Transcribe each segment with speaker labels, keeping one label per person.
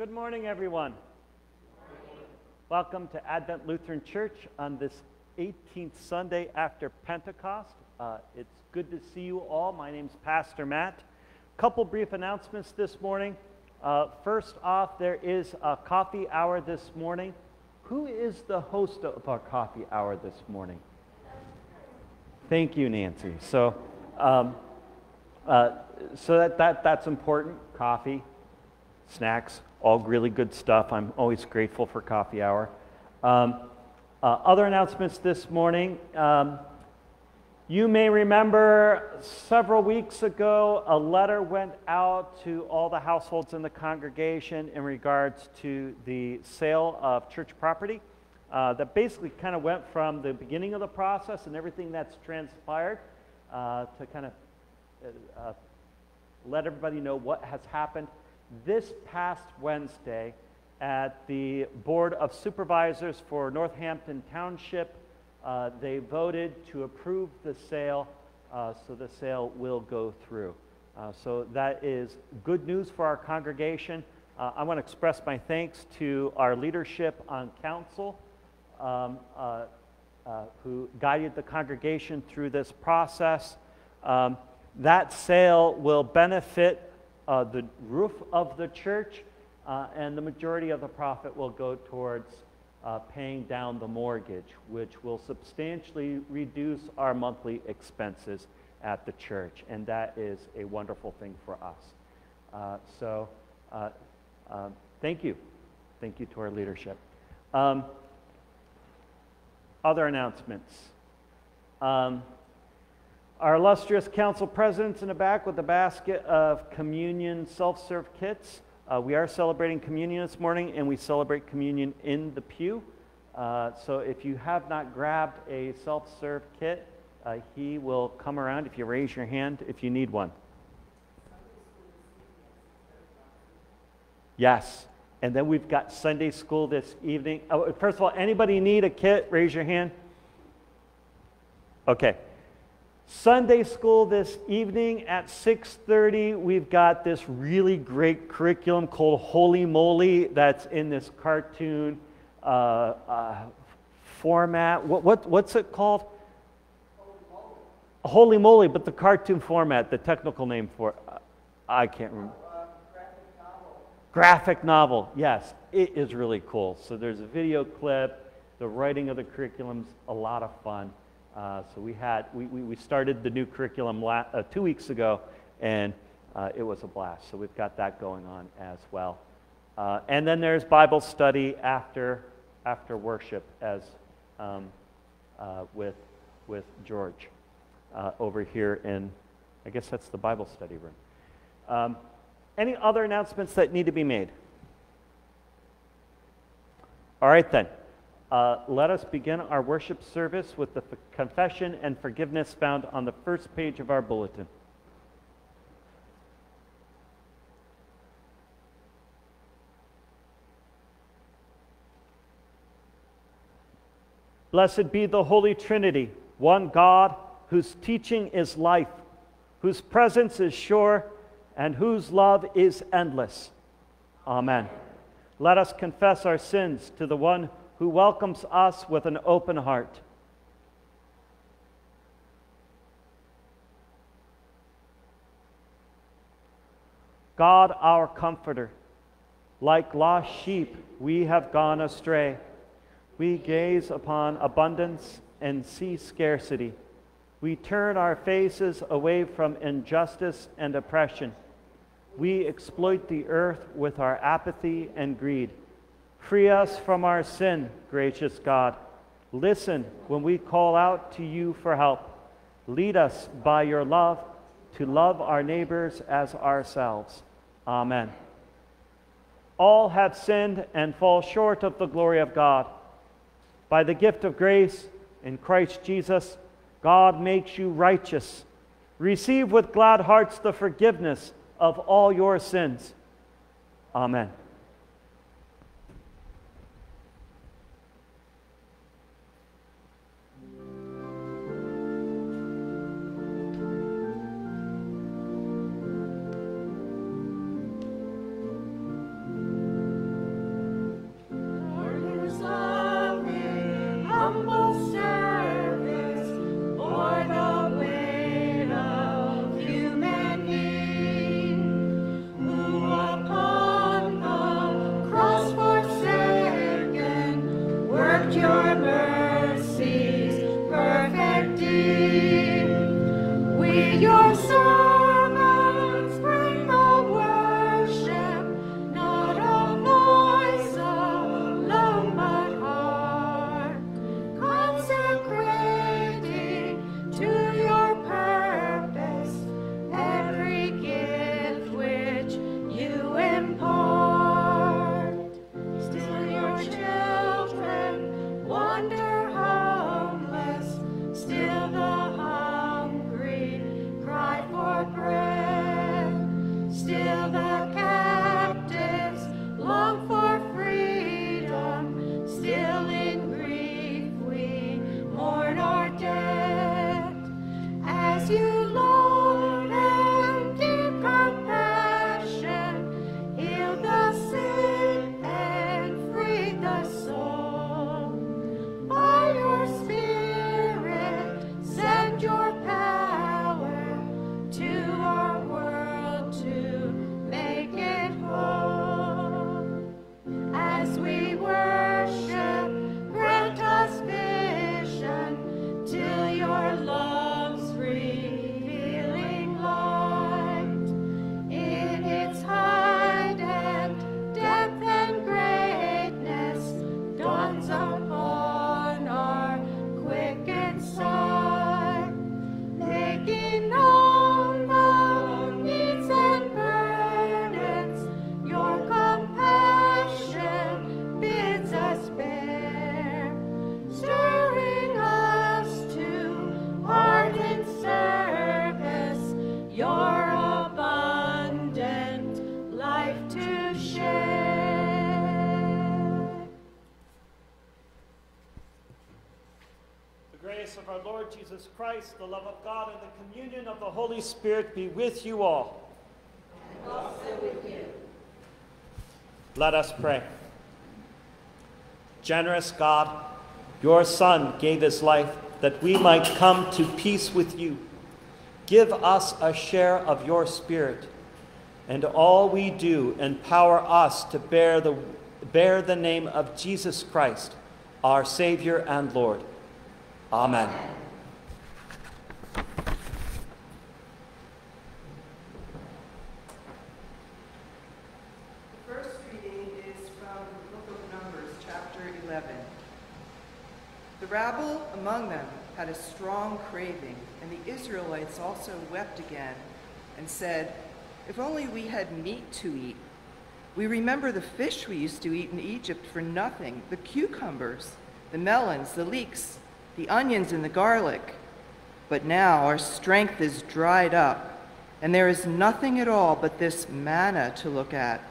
Speaker 1: Good morning, everyone. Welcome to Advent Lutheran Church on this 18th Sunday after Pentecost. It's good to see you all. My name's Pastor Matt. Couple brief announcements this morning. First off, there is a coffee hour this morning. Who is the host of our coffee hour this morning? Thank you, Nancy. So that's important. Coffee, snacks, all really good stuff. I'm always grateful for coffee hour. Other announcements this morning. You may remember several weeks ago, a letter went out to all the households in the congregation in regards to the sale of church property. That basically kind of went from the beginning of the process and everything that's transpired to kind of let everybody know what has happened. This past Wednesday, at the Board of Supervisors for Northampton Township, they voted to approve the sale, so the sale will go through. So that is good news for our congregation. I want to express my thanks to our leadership on council who guided the congregation through this process. That sale will benefit the roof of the church, and the majority of the profit will go towards paying down the mortgage, which will substantially reduce our monthly expenses at the church, and that is a wonderful thing for us. So thank you. Thank you to our leadership. Other announcements. Our illustrious council president's in the back with a basket of communion self-serve kits. We are celebrating communion this morning, and we celebrate communion in the pew. So if you have not grabbed a self-serve kit, he will come around if you raise your hand if you need one. Yes. And then we've got Sunday school this evening. First of all, anybody need a kit? Raise your hand. Okay. Sunday school this evening at 6:30, we've got this really great curriculum called Holy Moly that's in this cartoon format. What's it called? Holy Moly, but the cartoon format, the technical name for it, I can't remember. Graphic novel, yes, it is really cool. So there's a video clip, the writing of the curriculum's a lot of fun. So we started the new curriculum 2 weeks ago, and it was a blast. So we've got that going on as well. And then there's Bible study after worship as with George over here in, I guess that's the Bible study room. Any other announcements that need to be made? All right then. Let us begin our worship service with the confession and forgiveness found on the first page of our bulletin. Blessed be the Holy Trinity, one God, whose teaching is life, whose presence is sure, and whose love is endless. Amen. Let us confess our sins to the one who welcomes us with an open heart. God, our comforter, like lost sheep, we have gone astray. We gaze upon abundance and see scarcity. We turn our faces away from injustice and oppression. We exploit the earth with our apathy and greed. Free us from our sin, gracious God. Listen when we call out to you for help. Lead us by your love to love our neighbors as ourselves. Amen. All have sinned and fall short of the glory of God. By the gift of grace in Christ Jesus, God makes you righteous. Receive with glad hearts the forgiveness of all your sins. Amen.
Speaker 2: your mercy's perfect deed. We, your servants, bring the worship, not of voice alone, but heart, consecrating to your purpose every gift which you impart. Still your children wander homeless, still the hungry cry for bread, still the captives long for freedom, still in grief we mourn our dead. As you, Lord, and deep compassion, heal the sick and free the soul. By your Spirit, send your power to our world to make it whole. As we worship, grant us vision till your love's revealing light. In its height and depth and greatness dawns upon our quickened sight, making known the needs and burdens your compassion bids us bear, stirring us to ardent service, your abundant life to share.
Speaker 1: The grace of our Lord Jesus Christ, the love of God, and the communion of the Holy Spirit be with you all.
Speaker 2: And also with you.
Speaker 1: Let us pray. Generous God, your Son gave his life that we might come to peace with you. Give us a share of your Spirit, and all we do empower us to bear the name of Jesus Christ, our Savior and Lord. Amen.
Speaker 3: The first reading is from the book of Numbers, chapter 11. The rabble among them had a strong craving, and the Israelites also wept again and said, "If only we had meat to eat. We remember the fish we used to eat in Egypt for nothing, the cucumbers, the melons, the leeks, the onions, and the garlic. But now our strength is dried up, and there is nothing at all but this manna to look at."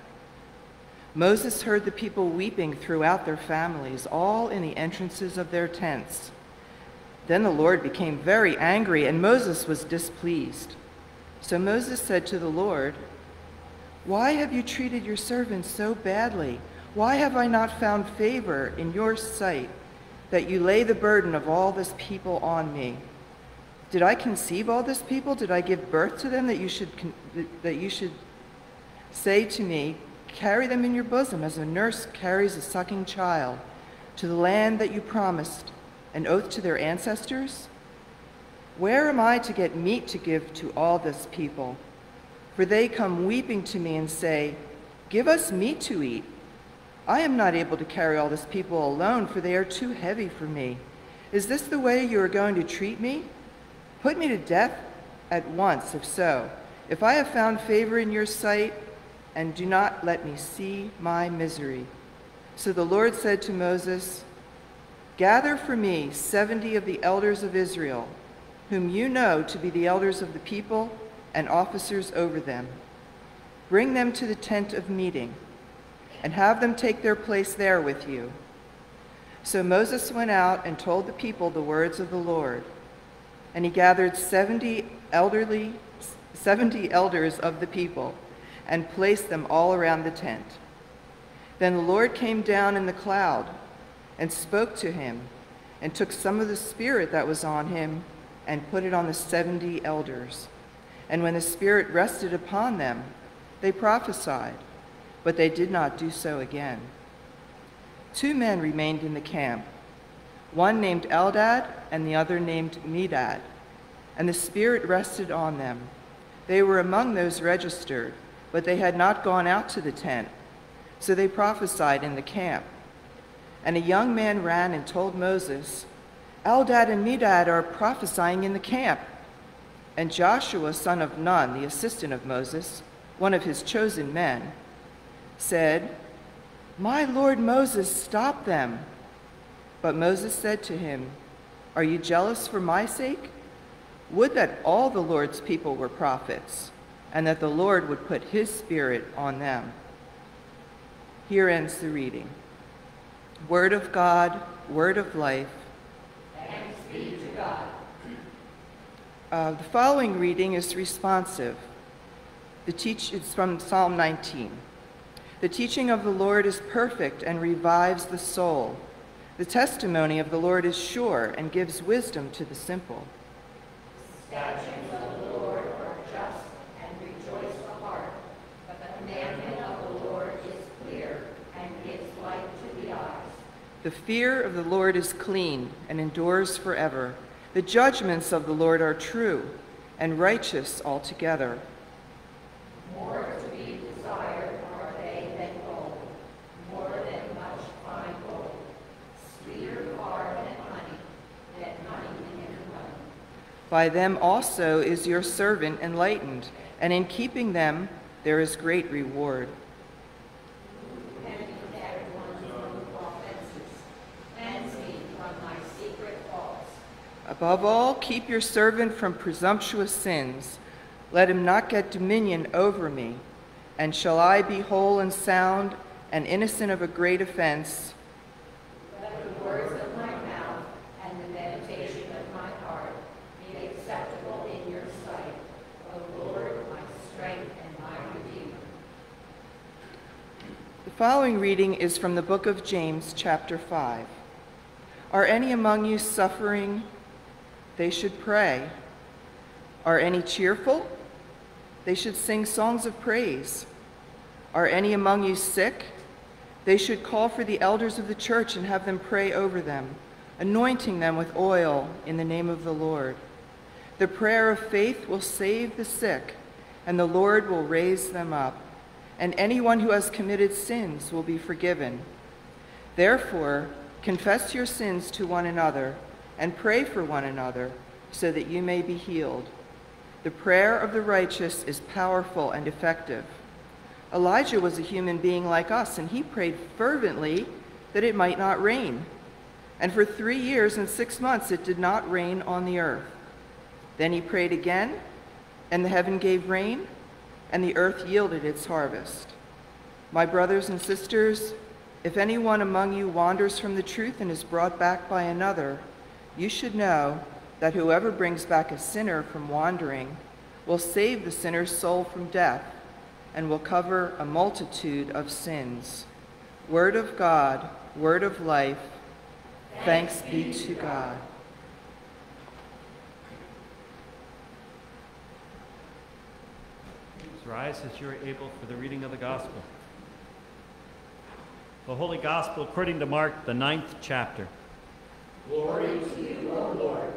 Speaker 3: Moses heard the people weeping throughout their families, all in the entrances of their tents. Then the Lord became very angry, and Moses was displeased. So Moses said to the Lord, "Why have you treated your servant so badly? Why have I not found favor in your sight, that you lay the burden of all this people on me? Did I conceive all this people? Did I give birth to them that you should say to me, 'Carry them in your bosom as a nurse carries a sucking child, to the land that you promised, an oath to their ancestors?' Where am I to get meat to give to all this people? For they come weeping to me and say, 'Give us meat to eat.' I am not able to carry all this people alone, for they are too heavy for me. Is this the way you are going to treat me? Put me to death at once, if so, if I have found favor in your sight, and do not let me see my misery." So the Lord said to Moses, "Gather for me 70 of the elders of Israel, whom you know to be the elders of the people and officers over them. Bring them to the tent of meeting, and have them take their place there with you." So Moses went out and told the people the words of the Lord. And he gathered 70 elders of the people and placed them all around the tent. Then the Lord came down in the cloud and spoke to him, and took some of the Spirit that was on him and put it on the 70 elders. And when the Spirit rested upon them, they prophesied, but they did not do so again. 2 men remained in the camp, one named Eldad and the other named Medad. And the Spirit rested on them. They were among those registered, but they had not gone out to the tent. So they prophesied in the camp. And a young man ran and told Moses, Eldad and Medad are prophesying in the camp. And Joshua, son of Nun, the assistant of Moses, one of his chosen men, said, My lord Moses, stop them. But Moses said to him, Are you jealous for my sake? Would that all the Lord's people were prophets, and that the Lord would put his Spirit on them. Here ends the reading. Word of God, word of life.
Speaker 2: Thanks be to God.
Speaker 3: The following reading is responsive. It's from Psalm 19. The teaching of the Lord is perfect and revives the soul. The testimony of the Lord is sure and gives wisdom to the simple.
Speaker 2: Statutes of the Lord are just and rejoice the heart, but the commandment of the Lord is clear and gives light to the eyes.
Speaker 3: The fear of the Lord is clean and endures forever. The judgments of the Lord are true and righteous altogether.
Speaker 2: More to be desired are they than gold, more than much fine gold, sweeter far than honey and honey.
Speaker 3: By them also is your servant enlightened, and in keeping them there is great reward. Above all, keep your servant from presumptuous sins. Let him not get dominion over me. And shall I be whole and sound and innocent of a great offense?
Speaker 2: Let the words of my mouth and the meditation of my heart be acceptable in your sight, O Lord, my strength and my redeemer.
Speaker 3: The following reading is from the book of James, chapter 5. Are any among you suffering? They should pray. Are any cheerful? They should sing songs of praise. Are any among you sick? They should call for the elders of the church and have them pray over them, anointing them with oil in the name of the Lord. The prayer of faith will save the sick, and the Lord will raise them up, and anyone who has committed sins will be forgiven. Therefore, confess your sins to one another and pray for one another so that you may be healed. The prayer of the righteous is powerful and effective. Elijah was a human being like us, and he prayed fervently that it might not rain. And for 3 years and 6 months it did not rain on the earth. Then he prayed again, and the heaven gave rain, and the earth yielded its harvest. My brothers and sisters, if anyone among you wanders from the truth and is brought back by another, you should know that whoever brings back a sinner from wandering will save the sinner's soul from death and will cover a multitude of sins. Word of God, word of life, thanks be to God.
Speaker 1: Please rise as you are able for the reading of the Gospel. The Holy Gospel according to Mark, the 9th chapter.
Speaker 2: Glory to you, O Lord.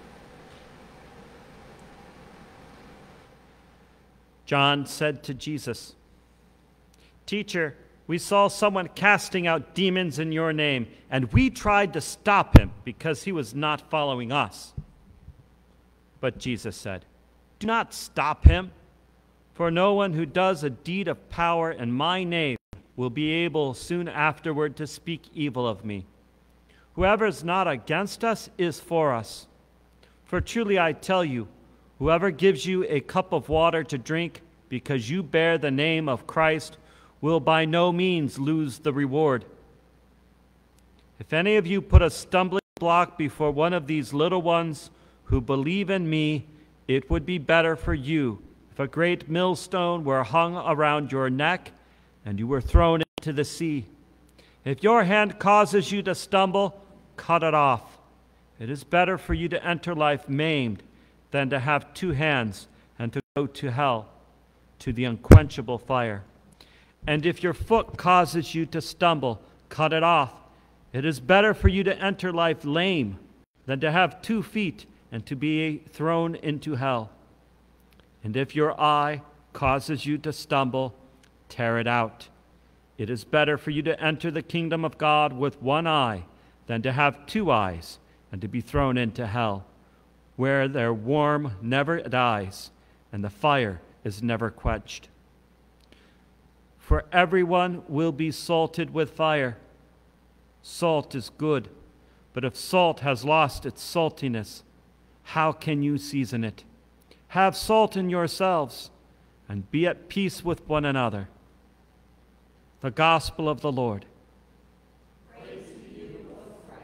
Speaker 1: John said to Jesus, Teacher, we saw someone casting out demons in your name, and we tried to stop him because he was not following us. But Jesus said, Do not stop him, for no one who does a deed of power in my name will be able soon afterward to speak evil of me. Whoever is not against us is for us. For truly I tell you, whoever gives you a cup of water to drink because you bear the name of Christ will by no means lose the reward. If any of you put a stumbling block before one of these little ones who believe in me, it would be better for you if a great millstone were hung around your neck and you were thrown into the sea. If your hand causes you to stumble, cut it off. It is better for you to enter life maimed than to have 2 hands and to go to hell, to the unquenchable fire. And if your foot causes you to stumble, cut it off. It is better for you to enter life lame than to have 2 feet and to be thrown into hell. And if your eye causes you to stumble, tear it out. It is better for you to enter the kingdom of God with 1 eye than to have 2 eyes and to be thrown into hell, where their warmth never dies and the fire is never quenched. For everyone will be salted with fire. Salt is good, but if salt has lost its saltiness, how can you season it? Have salt in yourselves and be at peace with one another. The gospel of the Lord.
Speaker 2: Praise to you, O Christ.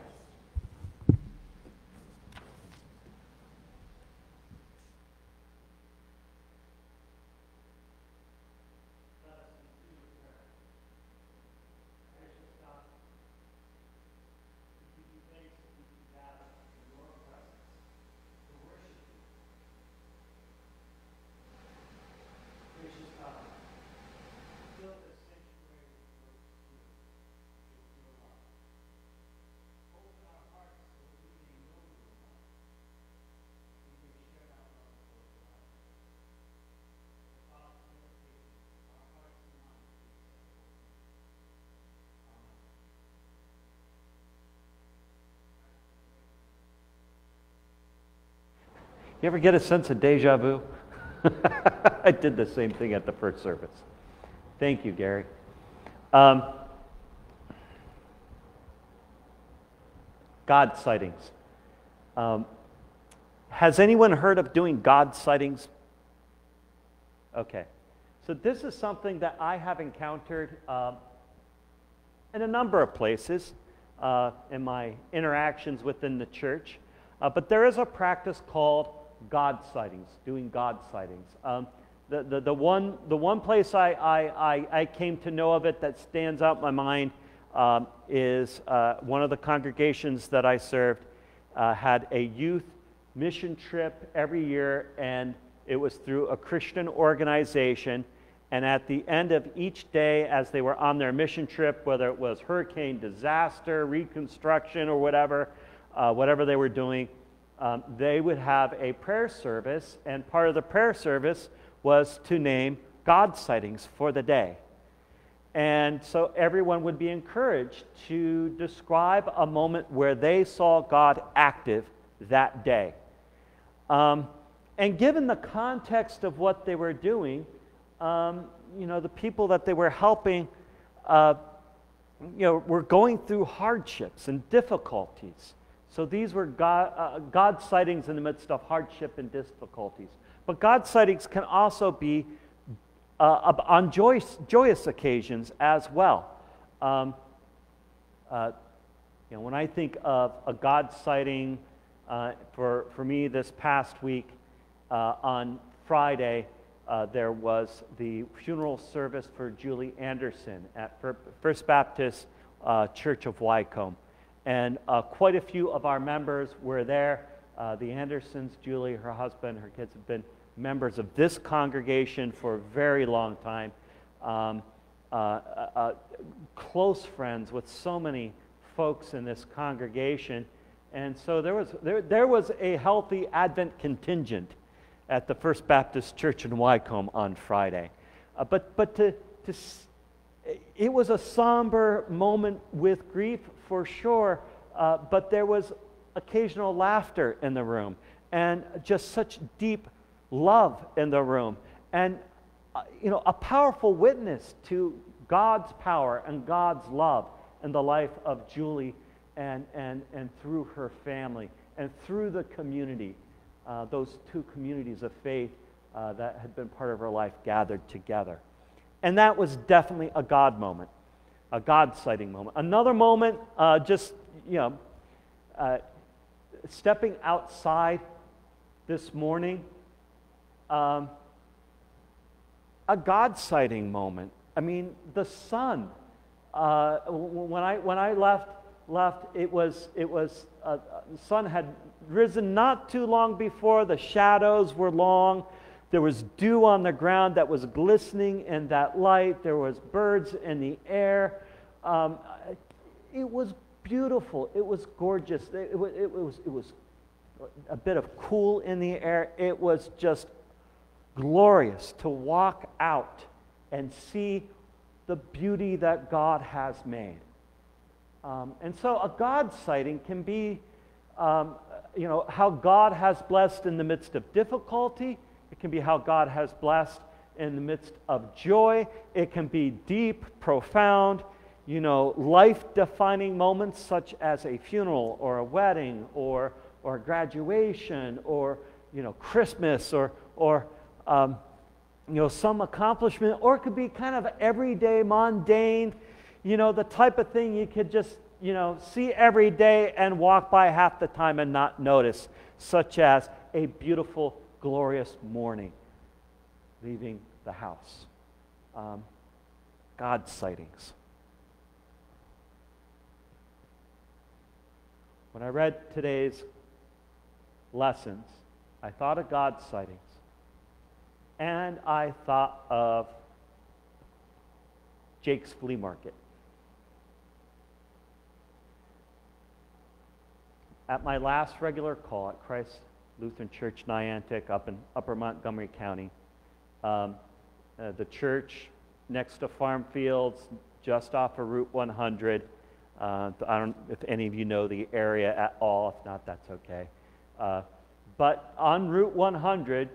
Speaker 1: You ever get a sense of deja vu? I did the same thing at the first service. Thank you, Gary. God sightings. Has anyone heard of doing God sightings? Okay. So this is something that I have encountered in a number of places in my interactions within the church. But there is a practice called God sightings, doing God sightings. The one place I came to know of it that stands out in my mind is one of the congregations that I served had a youth mission trip every year, and it was through a Christian organization. And at the end of each day, as they were on their mission trip, whether it was hurricane disaster, reconstruction, or whatever they were doing, they would have a prayer service, and part of the prayer service was to name God sightings for the day. And so everyone would be encouraged to describe a moment where they saw God active that day. And given the context of what they were doing, the people that they were helping, were going through hardships and difficulties. So these were God sightings in the midst of hardship and difficulties. But God sightings can also be on joyous occasions as well. When I think of a God sighting, for me this past week, on Friday, there was the funeral service for Julie Anderson at First Baptist Church of Wycombe. And quite a few of our members were there. The Andersons, Julie, her husband, her kids have been members of this congregation for a very long time. Close friends with so many folks in this congregation. And so there was a healthy Advent contingent at the First Baptist Church in Wycombe on Friday. It was a somber moment with grief for sure, but there was occasional laughter in the room and just such deep love in the room, and a powerful witness to God's power and God's love in the life of Julie and through her family and through the community, those two communities of faith that had been part of her life gathered together. And that was definitely a God moment, a God sighting moment. Another moment, stepping outside this morning, a God sighting moment. I mean, the sun. When I left, it was the sun had risen not too long before. The shadows were long. There was dew on the ground that was glistening in that light. There was birds in the air. It was beautiful. It was gorgeous. It was a bit of cool in the air. It was just glorious to walk out and see the beauty that God has made. And so a God sighting can be, how God has blessed in the midst of difficulty. It can be how God has blessed in the midst of joy. It can be deep, profound, life-defining moments such as a funeral or a wedding or graduation or, Christmas or some accomplishment. Or it could be kind of everyday, mundane, the type of thing you could just, see every day and walk by half the time and not notice, such as a beautiful, glorious morning leaving the house. God sightings. When I read today's lessons, I thought of God sightings, and I thought of Jake's flea market. At my last regular call at Christ Lutheran Church, Niantic, up in Upper Montgomery County, the church next to farm fields, just off of Route 100. I don't know if any of you know the area at all. If not, that's okay. But on Route 100,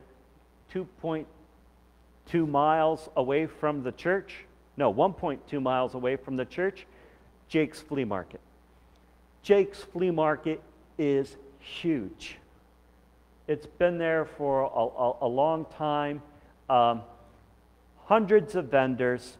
Speaker 1: 2.2 miles away from the church, 1.2 miles away from the church, Jake's Flea Market. Jake's Flea Market is huge. It's been there for a long time. Hundreds of vendors,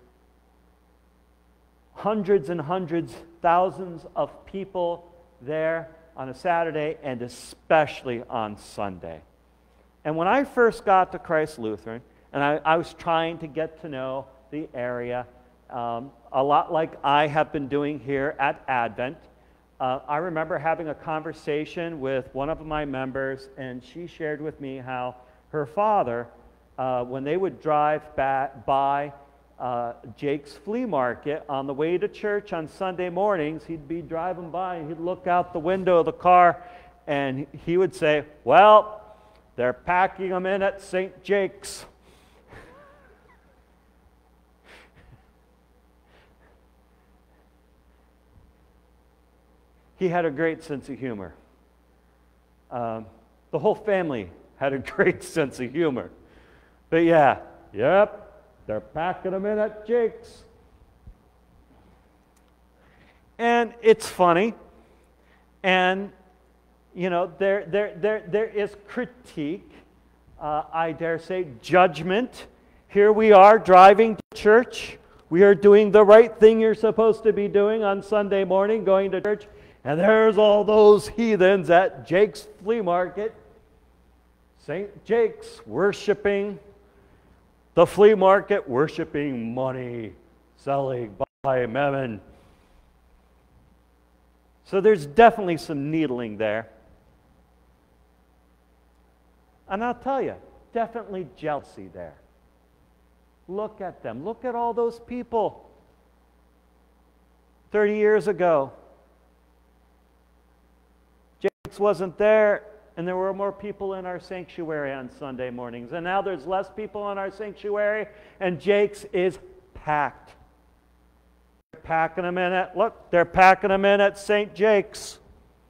Speaker 1: hundreds and hundreds, thousands of people there on a Saturday and especially on Sunday. And when I first got to Christ Lutheran, and I was trying to get to know the area, a lot like I have been doing here at Advent, I remember having a conversation with one of my members, and she shared with me how her father, when they would drive by Jake's Flea Market on the way to church on Sunday mornings, he'd be driving by and he'd look out the window of the car and he would say, "Well, they're packing them in at St. Jake's." He had a great sense of humor. The whole family had a great sense of humor. But they're packing them in at Jake's. And it's funny. And, there is critique, I dare say, judgment. Here we are driving to church. We are doing the right thing you're supposed to be doing on Sunday morning, going to church. And there's all those heathens at Jake's Flea Market, St. Jake's, worshiping the flea market, worshiping money, selling by mammon. So there's definitely some needling there. And I'll tell you, definitely jealousy there. Look at them. Look at all those people 30 years ago. Jake's wasn't there, and there were more people in our sanctuary on Sunday mornings. And now there's less people in our sanctuary, and Jake's is packed. They're packing them in at St. Jake's.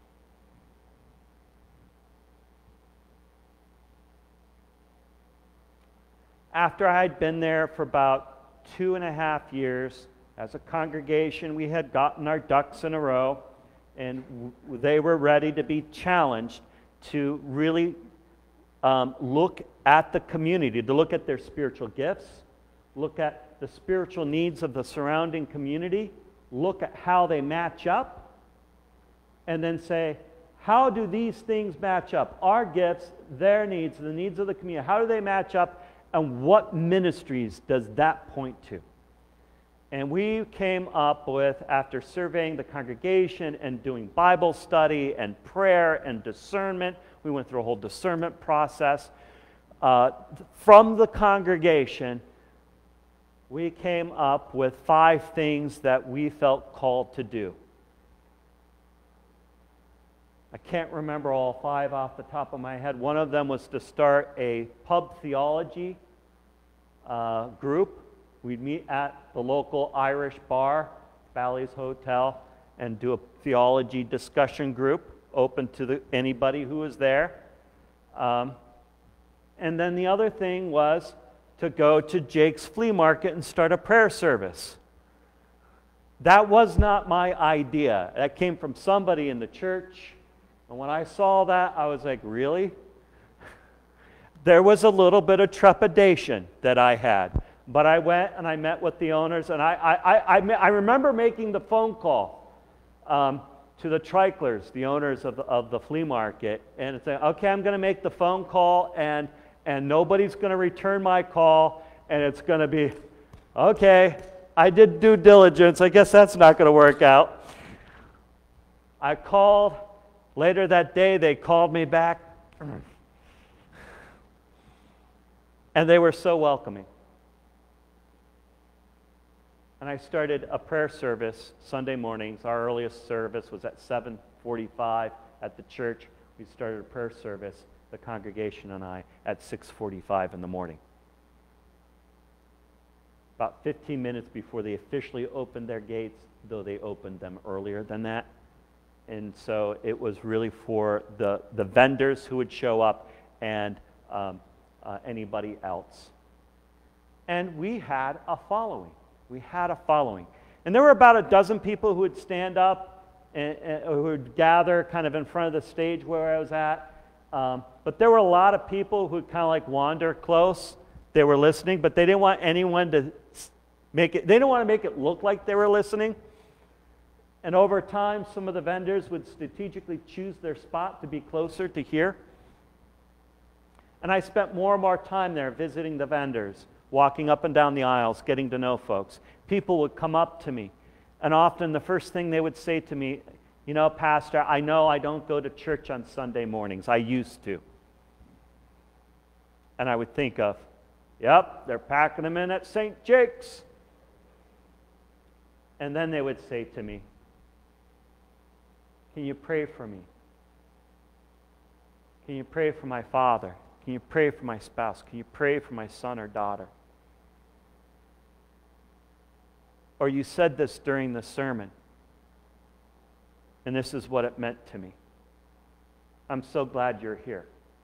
Speaker 1: After I'd been there for about 2.5 years, as a congregation, we had gotten our ducks in a row, and they were ready to be challenged to really look at the community, to look at their spiritual gifts, look at the spiritual needs of the surrounding community, look at how they match up, and then say, how do these things match up? Our gifts, their needs, the needs of the community, how do they match up, and what ministries does that point to? And we came up with, after surveying the congregation and doing Bible study and prayer and discernment, we went through a whole discernment process. From the congregation, we came up with 5 things that we felt called to do. I can't remember all 5 off the top of my head. One of them was to start a pub theology group. We'd meet at the local Irish bar, Bally's Hotel, and do a theology discussion group open to anybody who was there. And then the other thing was to go to Jake's flea market and start a prayer service. That was not my idea. That came from somebody in the church. And when I saw that, I was like, really? There was a little bit of trepidation that I had. But I went and I met with the owners, and I remember making the phone call to the Trichlers, the owners of the flea market, and saying, okay, I'm going to make the phone call, and nobody's going to return my call, and it's going to be, okay, I did due diligence. I guess that's not going to work out. I called. Later that day, they called me back, and they were so welcoming. And I started a prayer service Sunday mornings. Our earliest service was at 7:45 at the church. We started a prayer service, the congregation and I, at 6:45 in the morning. About 15 minutes before they officially opened their gates, though they opened them earlier than that. And so it was really for the vendors who would show up and anybody else. And we had a following. We had a following. And there were about a dozen people who would stand up and who would gather kind of in front of the stage where I was at. But there were a lot of people who would kind of like wander close. They were listening, but they didn't want anyone to they didn't want to make it look like they were listening. And over time, some of the vendors would strategically choose their spot to be closer to hear. And I spent more and more time there visiting the vendors, walking up and down the aisles, getting to know folks. People would come up to me, and often the first thing they would say to me, you know, Pastor, I know I don't go to church on Sunday mornings. I used to. And I would think of, yep, they're packing them in at St. Jake's. And then they would say to me, can you pray for me? Can you pray for my father? Can you pray for my spouse? Can you pray for my son or daughter? Or you said this during the sermon, and this is what it meant to me. I'm so glad you're here.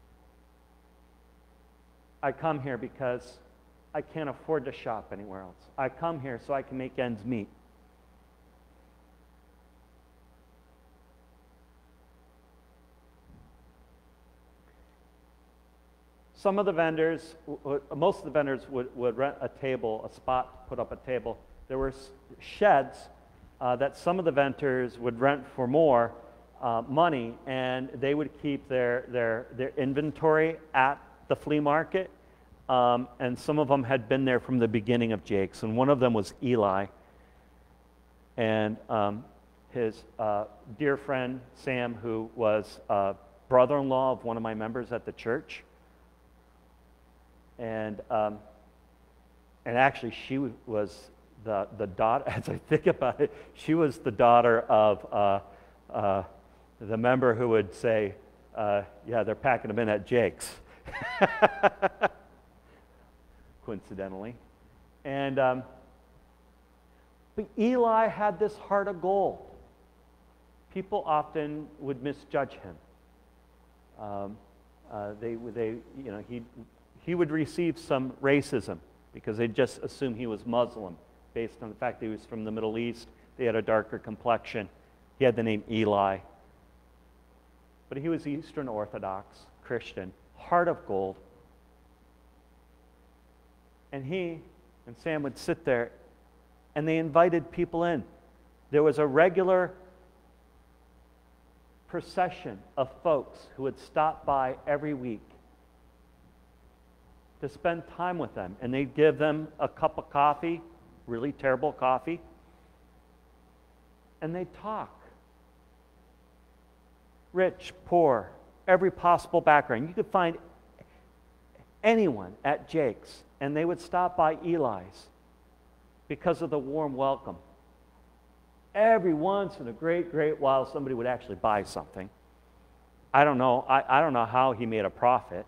Speaker 1: I come here because I can't afford to shop anywhere else. I come here so I can make ends meet. Some of the vendors, most of the vendors would rent a table, a spot, put up a table. There were sheds that some of the vendors would rent for more money, and they would keep their inventory at the flea market. And some of them had been there from the beginning of Jake's, and one of them was Eli. And his dear friend Sam, who was brother-in-law of one of my members at the church. And actually, she was the daughter. As I think about it, she was the daughter of the member who would say, "Yeah, they're packing them in at Jake's." Coincidentally, and but Eli had this heart of gold. People often would misjudge him. He would receive some racism because they just assumed he was Muslim based on the fact that he was from the Middle East. They had a darker complexion. He had the name Eli. But he was Eastern Orthodox Christian, heart of gold. And he and Sam would sit there, and they invited people in. There was a regular procession of folks who would stop by every week to spend time with them. And they'd give them a cup of coffee, really terrible coffee, and they'd talk. Rich, poor, every possible background. You could find anyone at Jake's, and they would stop by Eli's because of the warm welcome. Every once in a great while, somebody would actually buy something. I don't know. I don't know how he made a profit.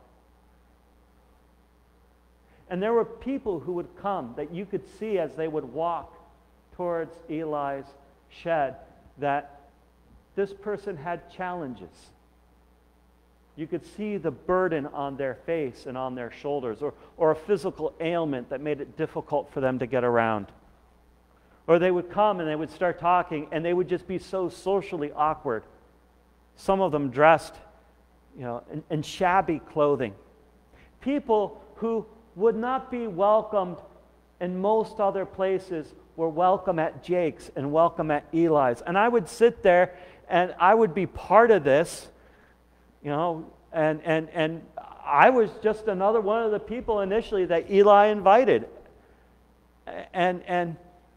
Speaker 1: And there were people who would come that you could see as they would walk towards Eli's shed that this person had challenges. You could see the burden on their face and on their shoulders, or a physical ailment that made it difficult for them to get around. Or they would come and they would start talking and they would just be so socially awkward. Some of them dressed, in shabby clothing. People who would not be welcomed in most other places were welcome at Jake's and welcome at Eli's. And I would sit there and I would be part of this, and I was just another one of the people initially that Eli invited. And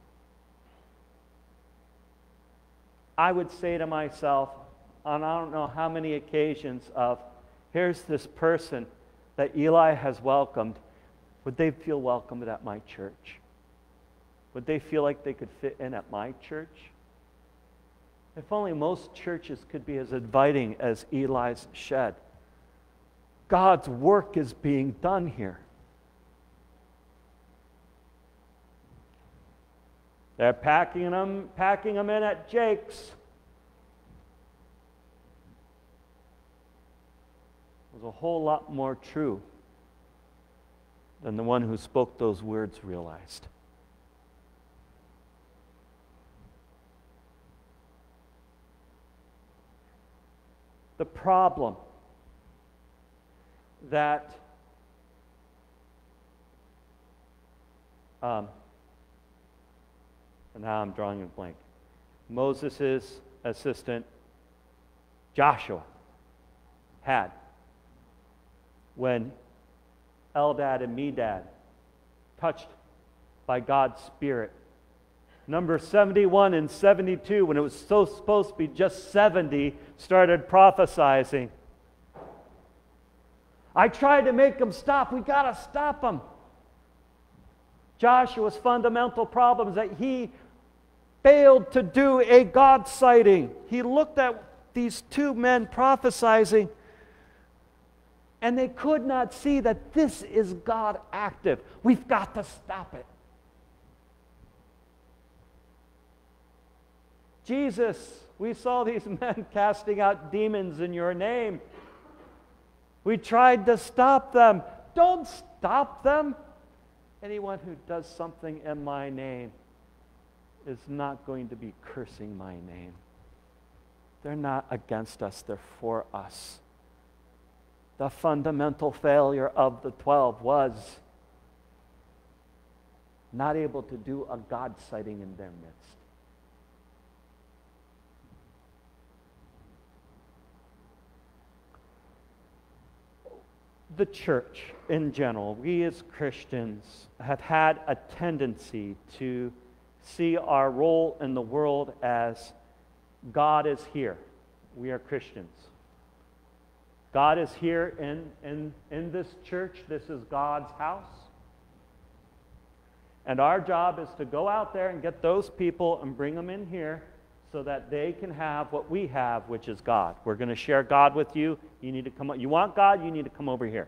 Speaker 1: I would say to myself, on I don't know how many occasions of, here's this person that Eli has welcomed. Would they feel welcomed at my church? Would they feel like they could fit in at my church? If only most churches could be as inviting as Eli's shed. God's work is being done here. They're packing them in at Jake's. It was a whole lot more true than the one who spoke those words realized. The problem that and now I'm drawing a blank. Moses' assistant Joshua had when Eldad and Medad, touched by God's Spirit. Number 71 and 72, when it was so supposed to be just 70, started prophesizing. I tried to make them stop. We got to stop them. Joshua's fundamental problem is that he failed to do a God sighting. He looked at these two men prophesizing, and they could not see that this is God active. We've got to stop it. Jesus, we saw these men casting out demons in your name. We tried to stop them. Don't stop them. Anyone who does something in my name is not going to be cursing my name. They're not against us, they're for us. The fundamental failure of the 12 was not able to do a God sighting in their midst. The church in general, we as Christians have had a tendency to see our role in the world as God is here. We are Christians. God is here in this church. This is God's house. And our job is to go out there and get those people and bring them in here so that they can have what we have, which is God. We're going to share God with you. You need to come. You want God? You need to come over here.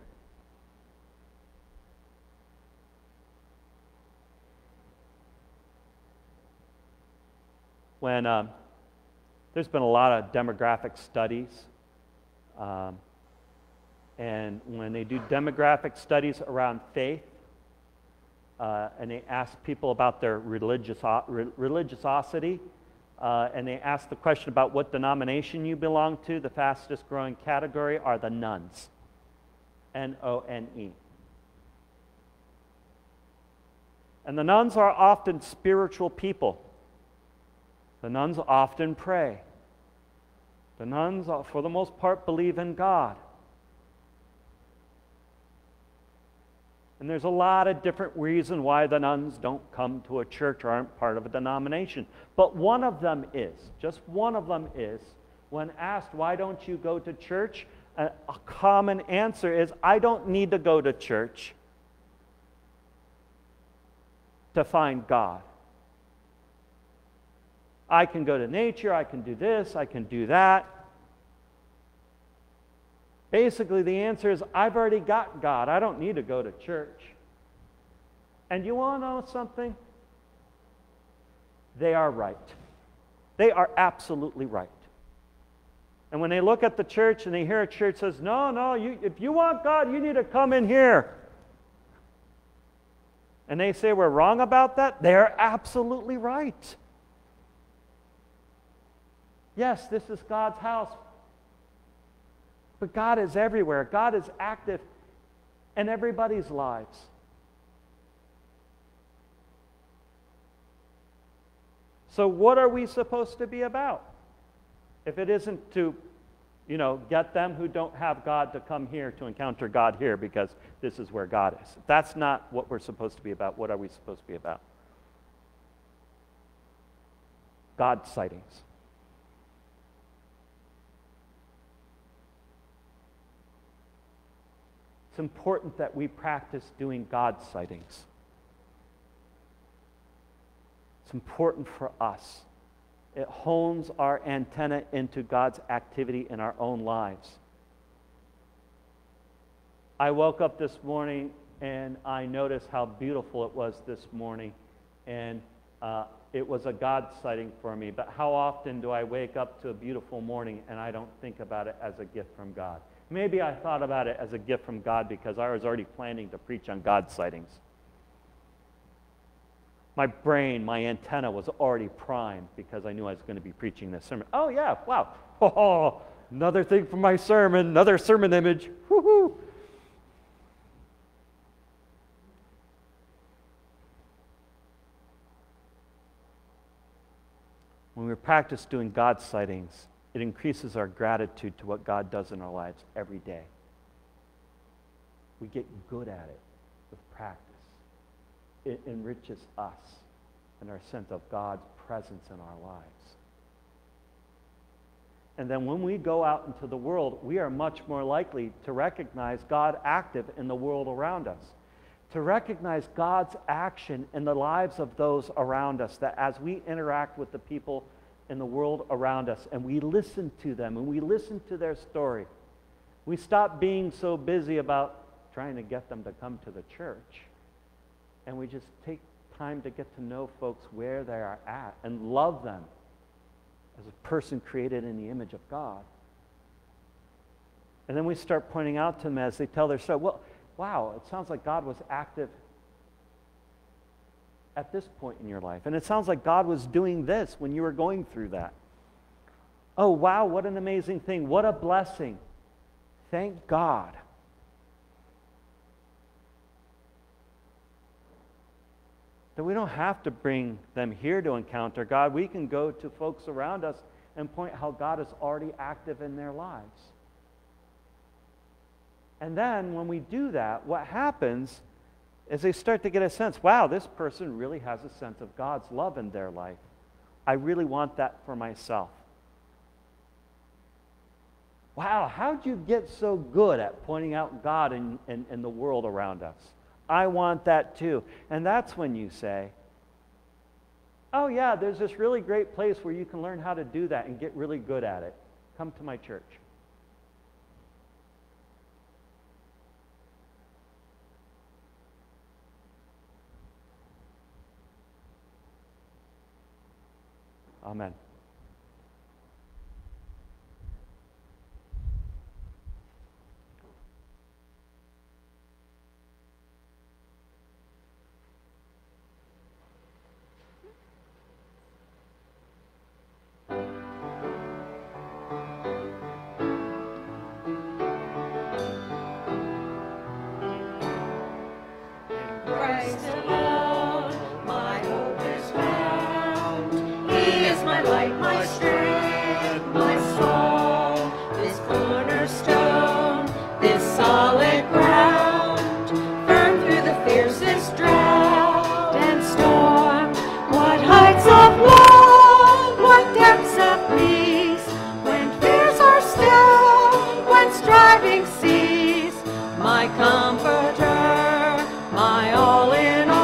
Speaker 1: When there's been a lot of demographic studies, and when they do demographic studies around faith, and they ask people about their religiosity, and they ask the question about what denomination you belong to, the fastest growing category are the nuns. N-O-N-E. And the nuns are often spiritual people. The nuns often pray. The nuns, for the most part, believe in God. And there's a lot of different reasons why the nuns don't come to a church or aren't part of a denomination. But one of them is, just one of them is, when asked, why don't you go to church? A common answer is, I don't need to go to church to find God. I can go to nature, I can do this, I can do that. Basically, the answer is, I've already got God. I don't need to go to church. And you want to know something? They are right. They are absolutely right. And when they look at the church and they hear a church says, no, if you want God, you need to come in here. And they say we're wrong about that, they're absolutely right. Yes, this is God's house. But God is everywhere. God is active in everybody's lives. So what are we supposed to be about? If it isn't to, get them who don't have God to come here to encounter God here because this is where God is. If that's not what we're supposed to be about, what are we supposed to be about? God sightings. It's important that we practice doing God sightings. It's important for us. It hones our antenna into God's activity in our own lives. I woke up this morning and I noticed how beautiful it was this morning. And it was a God sighting for me. But how often do I wake up to a beautiful morning and I don't think about it as a gift from God? Maybe I thought about it as a gift from God because I was already planning to preach on God sightings. My brain, my antenna was already primed because I knew I was going to be preaching this sermon. Oh yeah, wow. Oh, another thing from my sermon, another sermon image. Woohoo! When we practice doing God sightings, it increases our gratitude to what God does in our lives every day. We get good at it with practice. It enriches us and our sense of God's presence in our lives. And then when we go out into the world, we are much more likely to recognize God active in the world around us, to recognize God's action in the lives of those around us, that as we interact with the people in the world around us and we listen to them and we listen to their story, we stop being so busy about trying to get them to come to the church. And we just take time to get to know folks where they are at and love them as a person created in the image of God. And then we start pointing out to them as they tell their story, well, wow, it sounds like God was active at this point in your life. And it sounds like God was doing this when you were going through that. Oh, wow, what an amazing thing. What a blessing. Thank God. That we don't have to bring them here to encounter God. We can go to folks around us and point how God is already active in their lives. And then when we do that, what happens is they start to get a sense, wow, this person really has a sense of God's love in their life. I really want that for myself. Wow, how'd you get so good at pointing out God in the world around us? I want that too. And that's when you say, oh yeah, there's this really great place where you can learn how to do that and get really good at it. Come to my church. Amen.
Speaker 2: My comforter, my all in all.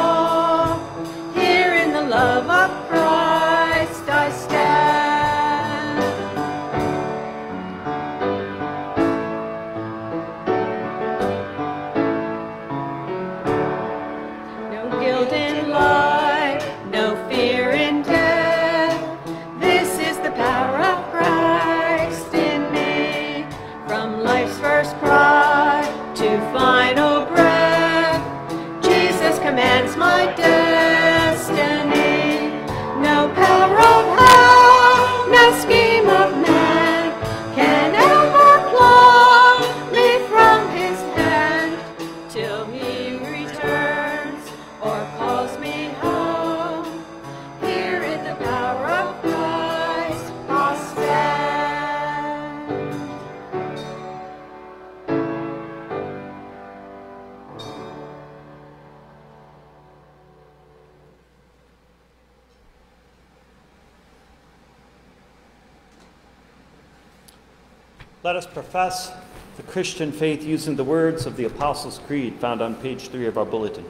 Speaker 1: Let us profess the Christian faith using the words of the Apostles' Creed found on page 3 of our bulletin.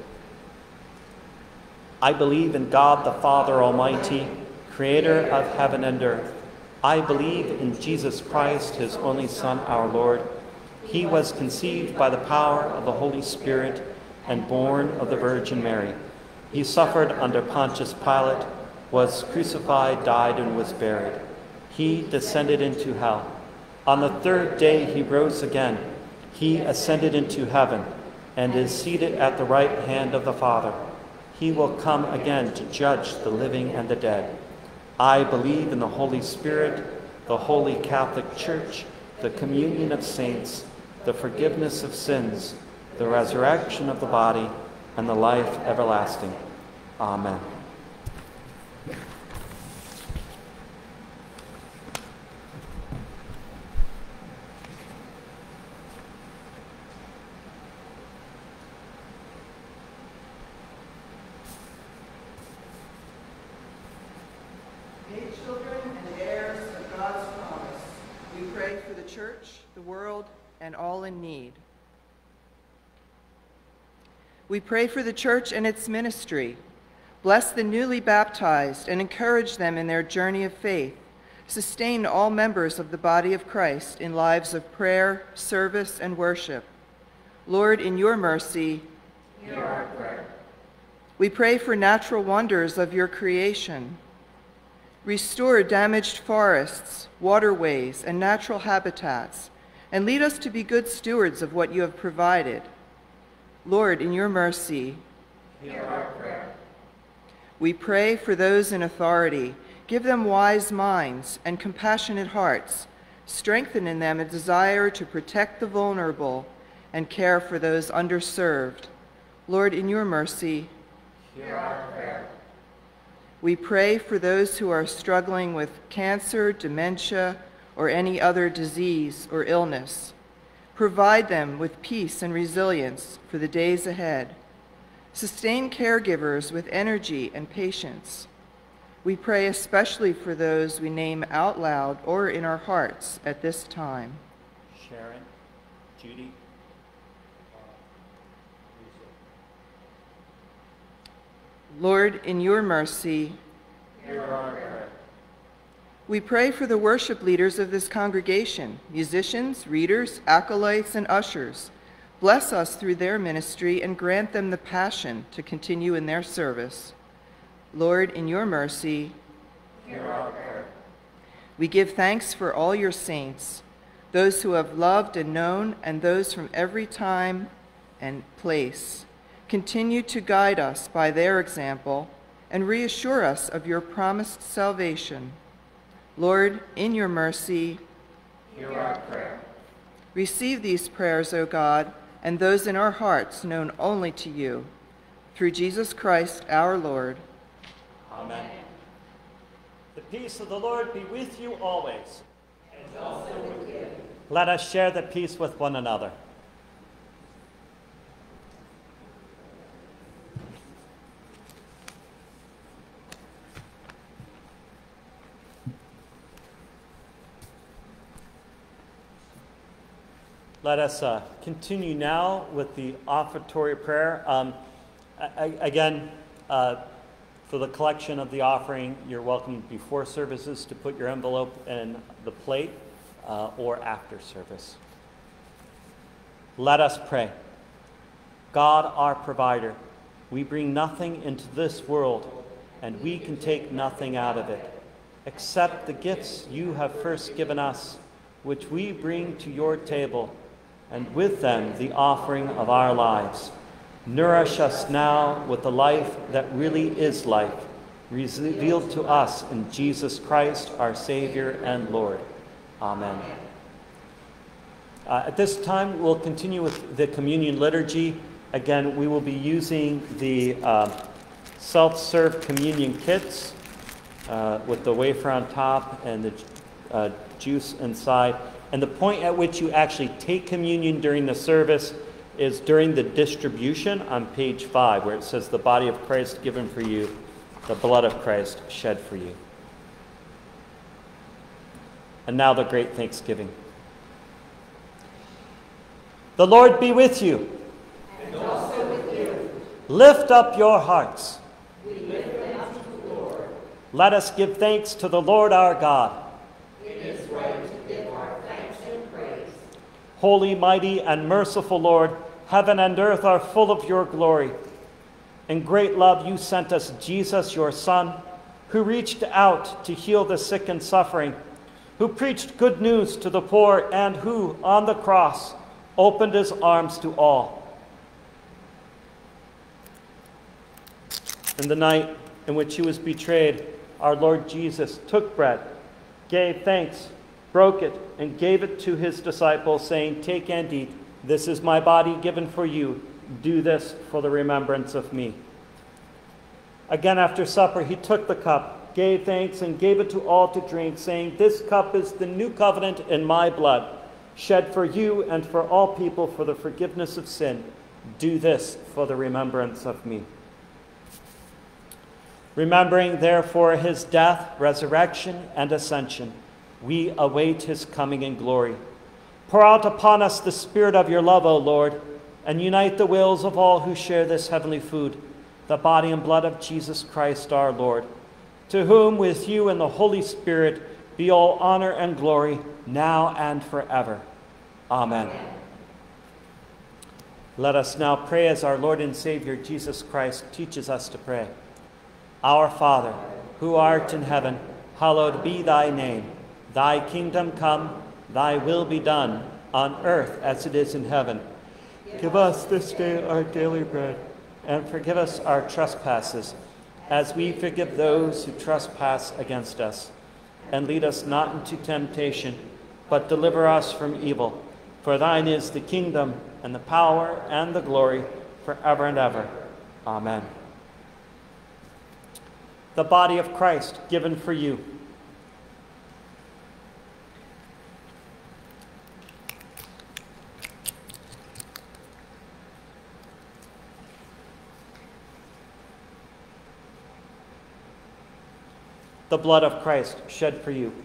Speaker 1: I believe in God the Father Almighty, creator of heaven and earth. I believe in Jesus Christ, his only Son, our Lord. He was conceived by the power of the Holy Spirit and born of the Virgin Mary. He suffered under Pontius Pilate, was crucified, died, and was buried. He descended into hell. On the third day he rose again. He ascended into heaven and is seated at the right hand of the Father. He will come again to judge the living and the dead. I believe in the Holy Spirit, the Holy Catholic Church, the communion of saints, the forgiveness of sins, the resurrection of the body, and the life everlasting. Amen.
Speaker 3: Church, the world, and all in need. We pray for the church and its ministry. Bless the newly baptized and encourage them in their journey of faith. Sustain all members of the body of Christ in lives of prayer, service, and worship. Lord, in your mercy,
Speaker 2: hear our prayer.
Speaker 3: We pray for natural wonders of your creation. Restore damaged forests, waterways, and natural habitats, and lead us to be good stewards of what you have provided. Lord, in your mercy,
Speaker 2: hear our prayer.
Speaker 3: We pray for those in authority. Give them wise minds and compassionate hearts. Strengthen in them a desire to protect the vulnerable and care for those underserved. Lord, in your mercy,
Speaker 2: hear our prayer.
Speaker 3: We pray for those who are struggling with cancer, dementia, or any other disease or illness. Provide them with peace and resilience for the days ahead. Sustain caregivers with energy and patience. We pray especially for those we name out loud or in our hearts at this time.
Speaker 1: Sharon, Judy,
Speaker 3: Lord, in your mercy,
Speaker 2: hear our prayer.
Speaker 3: We pray for the worship leaders of this congregation, musicians, readers, acolytes, and ushers. Bless us through their ministry and grant them the passion to continue in their service. Lord, in your mercy,
Speaker 2: hear our prayer.
Speaker 3: We give thanks for all your saints, those who have loved and known, and those from every time and place. Continue to guide us by their example and reassure us of your promised salvation. Lord, in your mercy,
Speaker 2: hear our prayer.
Speaker 3: Receive these prayers, O God, and those in our hearts known only to you. Through Jesus Christ, our Lord.
Speaker 1: Amen. The peace of the Lord be with you always.
Speaker 2: And also with you.
Speaker 1: Let us share the peace with one another. Let us continue now with the offertory prayer. Again, for the collection of the offering, you're welcome before services to put your envelope in the plate or after service. Let us pray. God, our provider, we bring nothing into this world, and we can take nothing out of it, except the gifts you have first given us, which we bring to your table, and with them the offering of our lives. Nourish us now with the life that really is life, revealed to us in Jesus Christ, our Savior and Lord. Amen. At this time, we'll continue with the communion liturgy. Again, we will be using the self-serve communion kits with the wafer on top and the juice inside. And the point at which you actually take communion during the service is during the distribution on page 5, where it says, the body of Christ given for you, the blood of Christ shed for you. And now the great thanksgiving. The Lord be with you.
Speaker 2: And also with you.
Speaker 1: Lift up your hearts.
Speaker 2: We lift them up to the Lord.
Speaker 1: Let us give thanks to the Lord our God.
Speaker 2: It is right to give our thanks and praise.
Speaker 1: Holy, mighty, and merciful Lord, heaven and earth are full of your glory. In great love you sent us Jesus, your Son, who reached out to heal the sick and suffering, who preached good news to the poor, and who, on the cross, opened his arms to all. In the night in which he was betrayed, our Lord Jesus took bread, gave thanks, broke it, and gave it to his disciples, saying, "Take and eat. This is my body given for you. Do this for the remembrance of me." Again, after supper, he took the cup, gave thanks, and gave it to all to drink, saying, "This cup is the new covenant in my blood, shed for you and for all people for the forgiveness of sin. Do this for the remembrance of me." Remembering, therefore, his death, resurrection, and ascension, we await his coming in glory. Pour out upon us the spirit of your love, O Lord, and unite the wills of all who share this heavenly food, the body and blood of Jesus Christ our Lord, to whom with you and the Holy Spirit be all honor and glory, now and forever. Amen. Let us now pray as our Lord and Savior Jesus Christ teaches us to pray. Our Father, who art in heaven, hallowed be thy name. Thy kingdom come, thy will be done, on earth as it is in heaven. Give us this day our daily bread, and forgive us our trespasses, as we forgive those who trespass against us. And lead us not into temptation, but deliver us from evil. For thine is the kingdom, and the power, and the glory, forever and ever. Amen. The body of Christ given for you. The blood of Christ shed for you.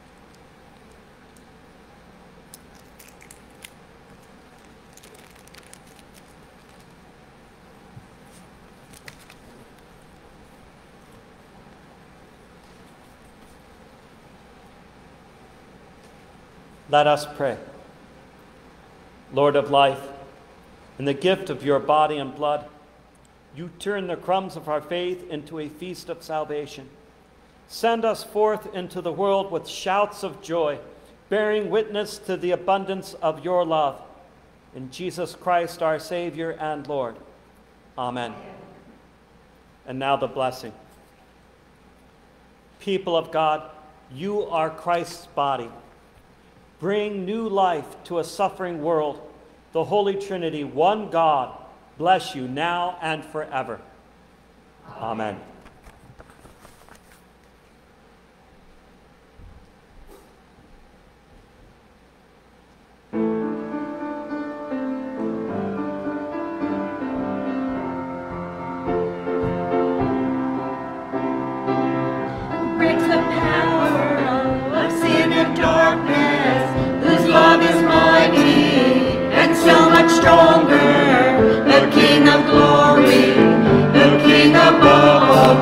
Speaker 1: Let us pray. Lord of life, in the gift of your body and blood, you turn the crumbs of our faith into a feast of salvation. Send us forth into the world with shouts of joy, bearing witness to the abundance of your love. In Jesus Christ, our Savior and Lord. Amen. And now the blessing. People of God, you are Christ's body. Bring new life to a suffering world. The Holy Trinity, one God, bless you now and forever. Amen.
Speaker 2: Breaks the power of sin and darkness, whose love is mighty and so much stronger. The King of glory, the King above all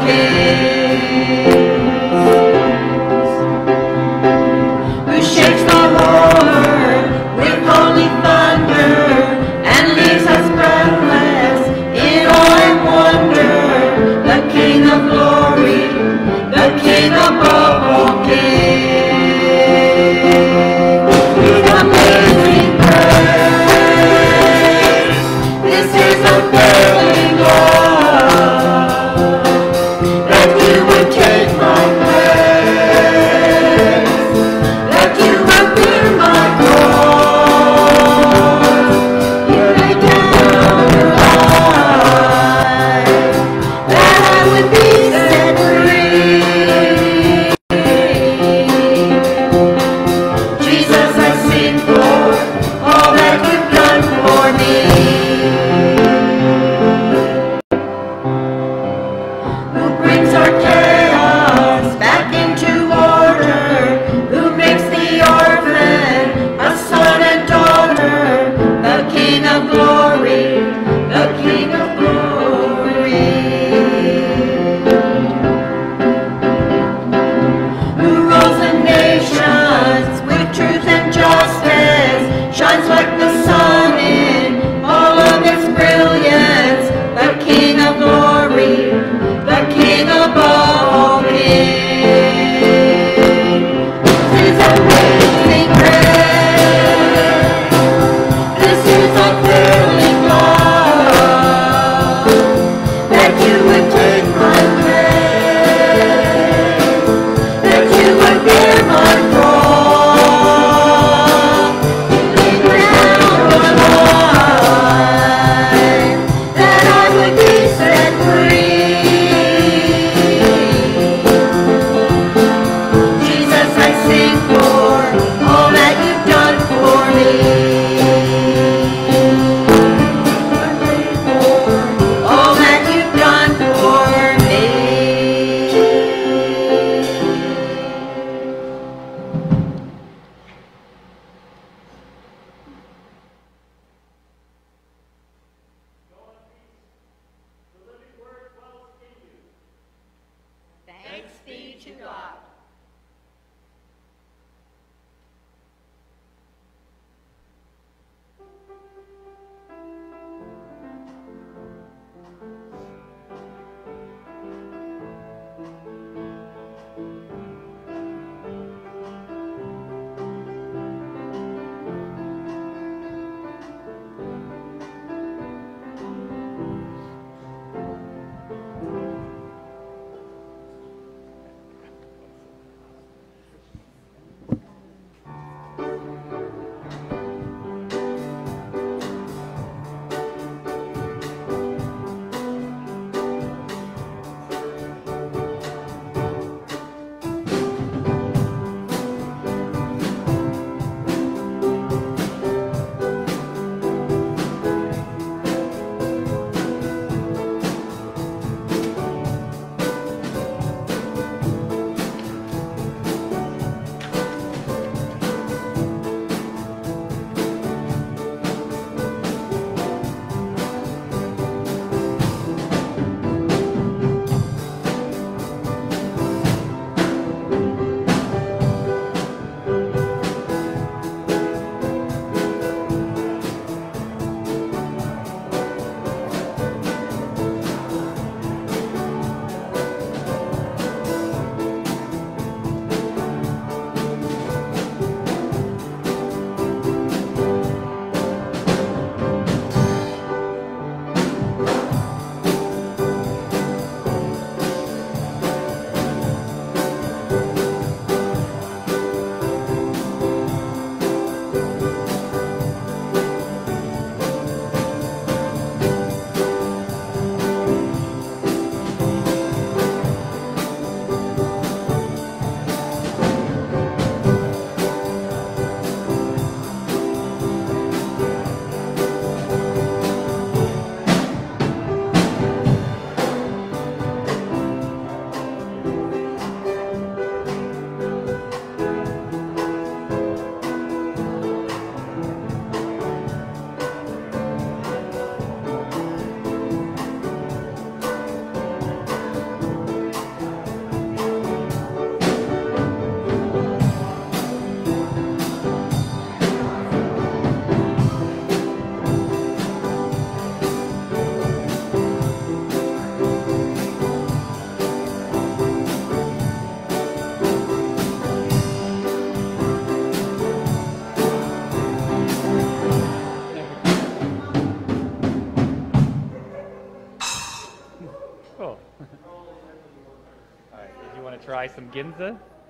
Speaker 4: try some ginza?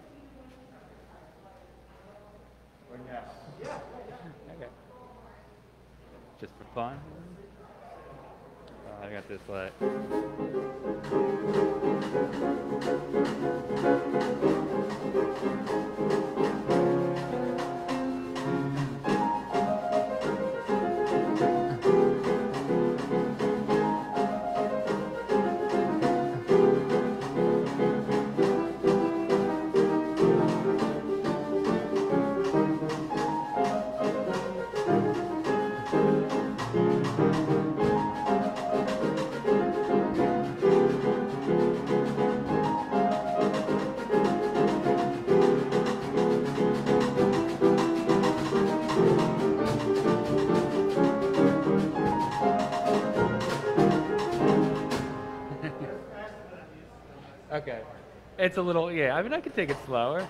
Speaker 4: Or no? Okay. Just for fun? I got this light. Okay. It's a little, yeah, I mean, I could take it slower.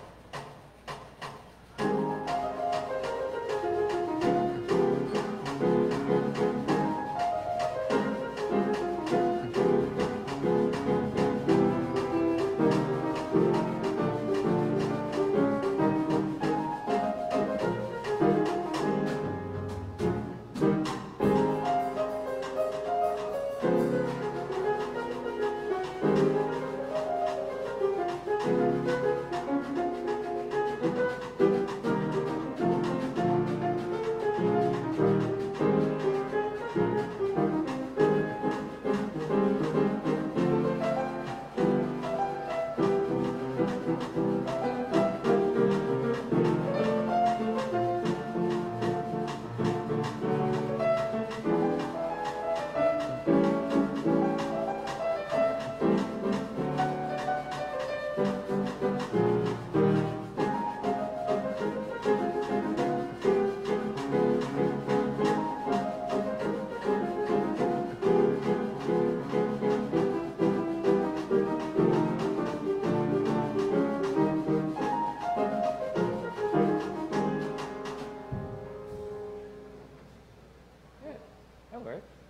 Speaker 4: That worked.